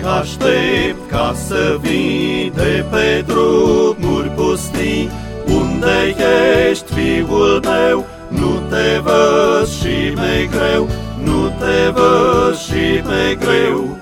aștept ca să vii de pe drumuri pustii. Unde ești, fiul meu? Nu te văd și mi-e greu, nu te văd și mi-e greu.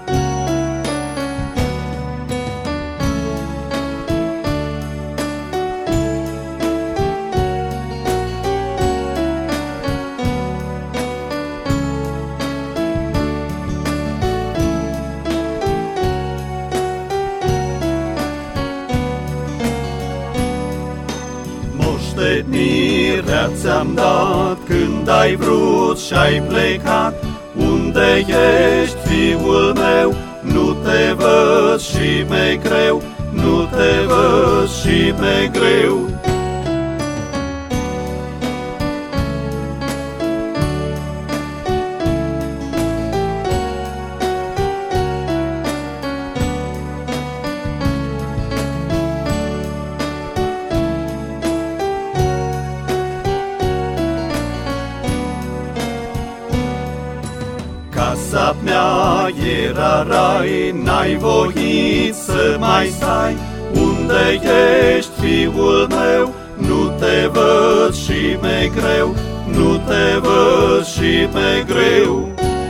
Moștenirea ți-am dat când ai vrut și-ai plecat. Unde ești, fiul meu? Nu te văd și mi-e greu, nu te văd și mi-e greu. Casa mea era rai, n-ai voit să mai stai. Unde ești, fiul meu? Nu te văd și mi-e greu, nu te văd și mi-e greu.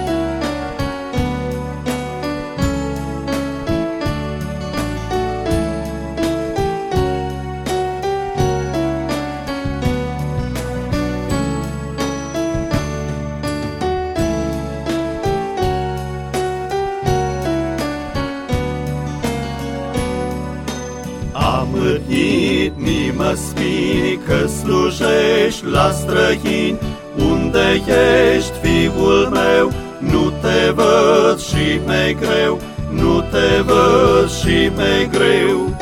Amârnit mi-mă spui că slujești la străini. Unde ești, fiul meu? Nu te văd și mi-e greu, nu te văd și mi-e greu.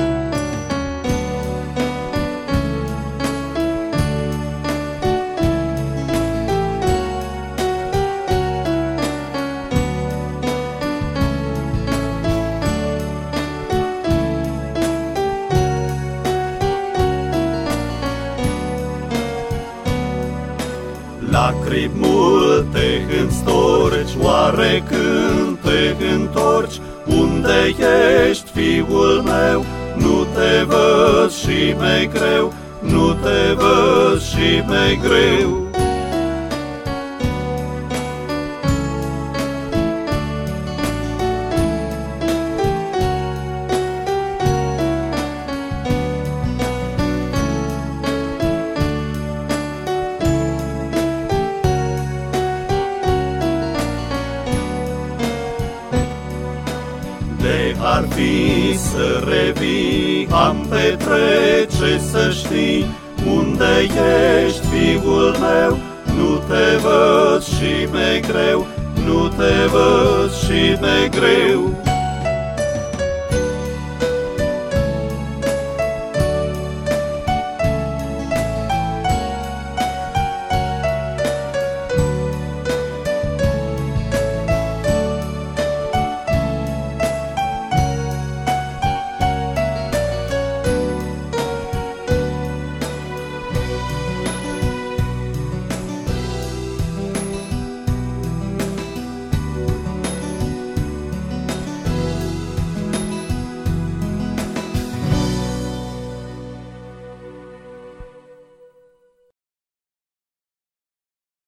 Lacrimi multe îmi storci, oare când te întorci? Unde ești, fiul meu? Nu te văd și mi-e greu, nu te văd și mi-e greu. De ar fi să revii, am petrece să știi. Unde ești, fiul meu? Nu te văd și mi-e greu, nu te văd și mi-e greu.